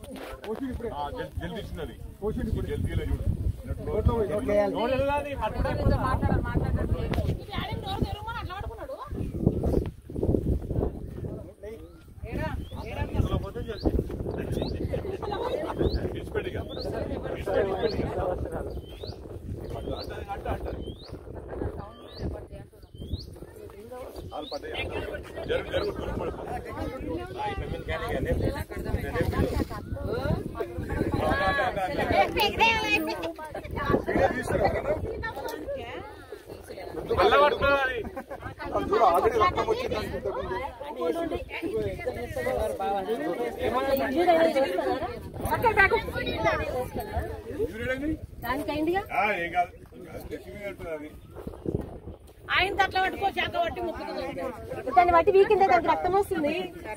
ఆయన అట్లా పట్టుకో చెక్క పట్టి దాన్ని బట్టి వీకిందే దానికి రక్తం వస్తుంది.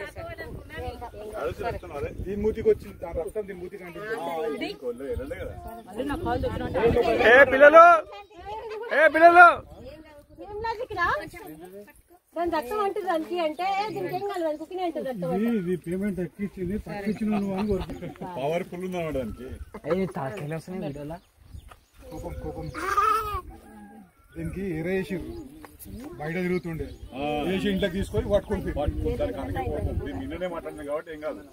దీని మూతికి వచ్చింది రక్తం, దీని మూతికి అంటే పిల్లలు ఏం లాజిక్ రా? దాని రక్తం అంటుంది దానికి అంటే దీనికి ఏం కాదు, దానికి కుక్కినే అంటుంది రక్తం. ఇది పేమెంట్ ఎక్కించింది తక్కించిన పవర్ఫుల్ ఉందా దానికి కోపం దీనికి ఎరేసి బయట తిరుగుతుండే వేసి ఇంట్లోకి తీసుకొని పట్టుకొని నిన్ననే మాట్లాడినా కాబట్టి ఏం కాదు.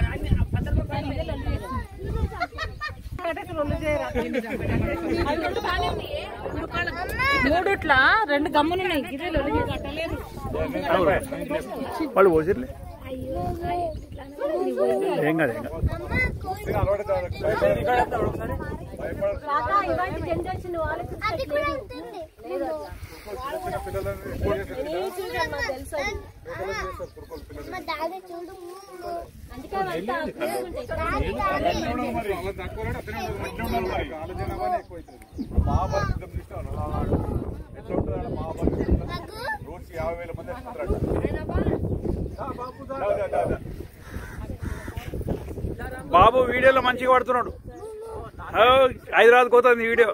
మూడుట్లా రెండు గమ్మునున్నాయి వాళ్ళు పోసిర్లే ఏం కాదు ఇవాటి జనరేషన్ వాళ్ళకి రోజుకి 50,000 మంది బాబు వీడియోలో మంచిగా పడుతున్నాడు. హైదరాబాద్ పోతుంది వీడియో.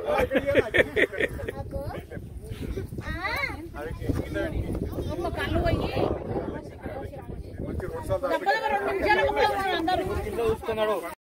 కళ్ళు పోయి మంచి 2 సార్లు